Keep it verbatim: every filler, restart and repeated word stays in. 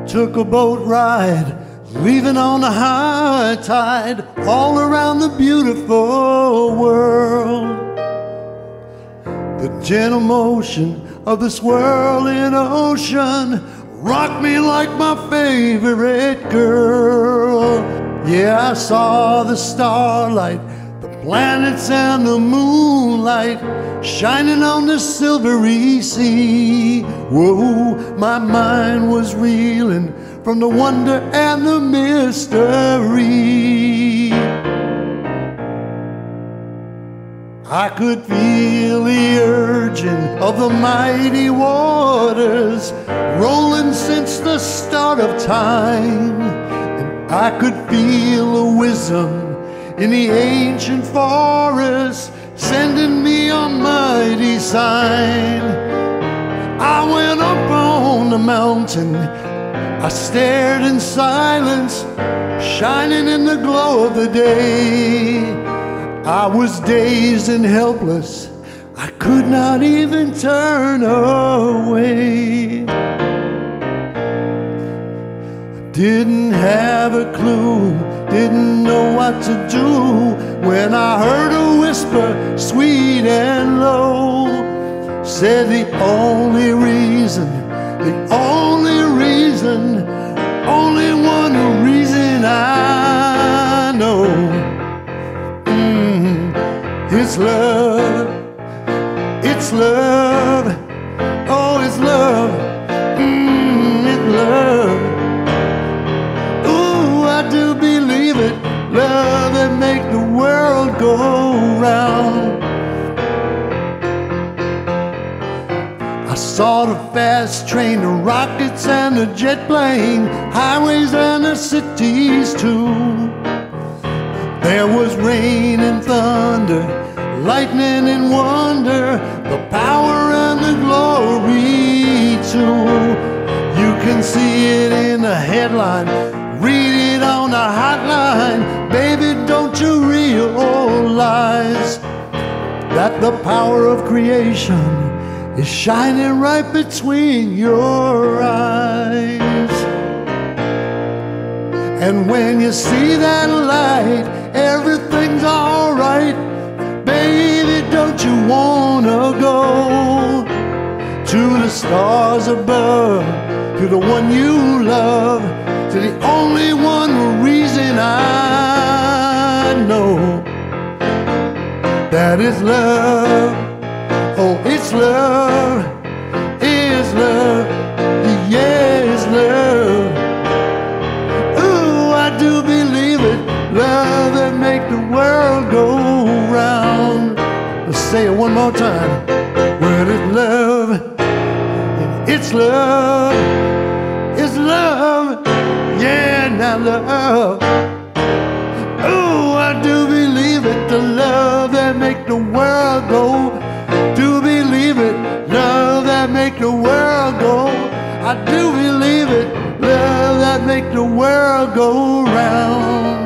Took a boat ride, leaving on the high tide, all around the beautiful world. The gentle motion of the swirling ocean rocked me like my favorite girl. Yeah, I saw the starlight, the planets and the moonlight shining on the silvery sea. Whoa, my mind was reeling from the wonder and the mystery. I could feel the urging of the mighty waters rolling since the start of time, and I could feel the wisdom in the ancient forest sending me a mighty sign. I went up on the mountain, I stared in silence, shining in the glow of the day. I was dazed and helpless, I could not even turn away. Didn't have a clue, didn't know what to do, when I heard a whisper, sweet and low, said the only reason, the only reason, only one reason I know, mm, it's love, it's love, oh it's love, mm, it's love. I do believe it, love that make the world go round. I saw the fast train, the rockets and the jet plane, highways and the cities too. There was rain and thunder, lightning and wonder, the power and the glory too. You can see it in the headline, read it on the hotline. Baby, don't you realize that the power of creation is shining right between your eyes? And when you see that light, everything's alright. Baby, don't you wanna go to the stars above, to the one you love, to the only one reason I know that is love. Oh, it's love, it's love, yeah, it's love. Ooh, I do believe it, love that make the world go round. Let's say it one more time. Well, it's love, it's love, it's love. Yeah, now love. Oh, I do believe it, the love that make the world go. Do believe it, love that make the world go. I do believe it, love that make the world go round.